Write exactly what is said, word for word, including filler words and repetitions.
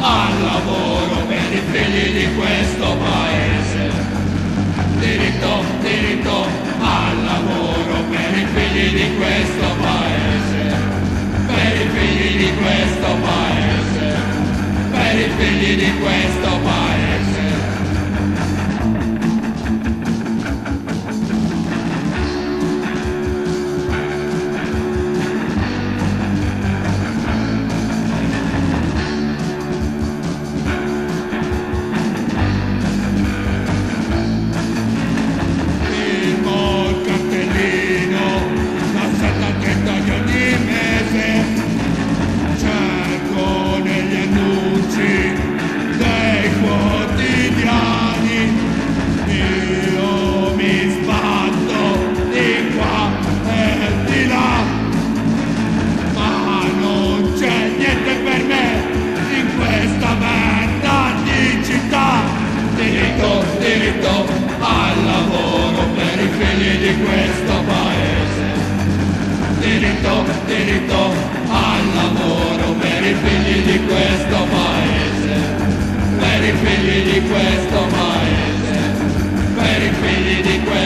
al lavoro per i figli di questo paese. Diritto, diritto al lavoro per i figli di questo paese. Per i figli di questo paese. Per i figli di questo paese. Diritto al lavoro per i figli di questo paese. Diritto, diritto al lavoro per i figli di questo paese. Per i figli di questo paese. Per i figli di questo paese.